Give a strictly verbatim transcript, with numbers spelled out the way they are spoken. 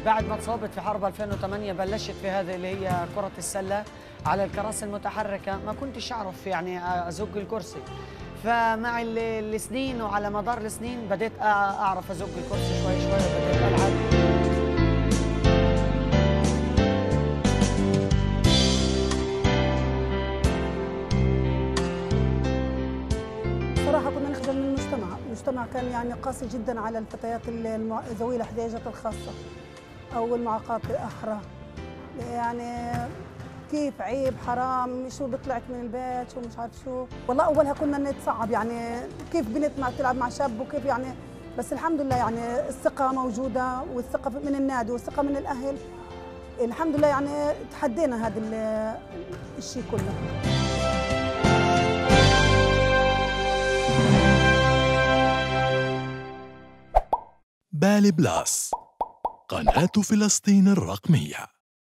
بعد ما تصوبت في حرب ألفين وثمانية بلشت في هذه اللي هي كرة السلة على الكراسي المتحركة. ما كنتش أعرف يعني أزق الكرسي، فمع السنين وعلى مدار السنين بديت أعرف أزق الكرسي شوي شوي وبديت ألعب. صراحة كنا نخجل من المجتمع، المجتمع كان يعني قاسي جدا على الفتيات ذوي الاحتياجات الخاصة أو المعاقات الأخرى. يعني كيف عيب حرام، شو بيطلعك من البيت، شو مش عارف شو. والله أولها كنا نتصعب يعني كيف بنت مع تلعب مع شاب وكيف يعني، بس الحمد لله يعني الثقة موجودة والثقة من النادي والثقة من الأهل. الحمد لله يعني تحدينا هذا الشيء كله. بالي بلاس، قناة فلسطين الرقمية.